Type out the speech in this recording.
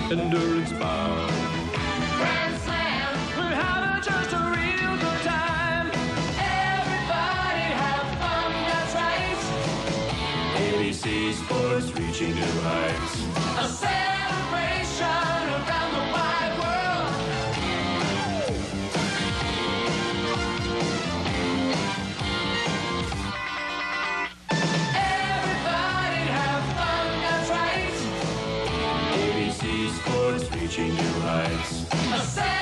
endurance bound. Grand Slam, we're having just a real good time. Everybody have fun, that's right. ABC Sports reaching new heights. A celebration around the wide world. Everybody have fun, that's right. ABC Sports reaching new heights. A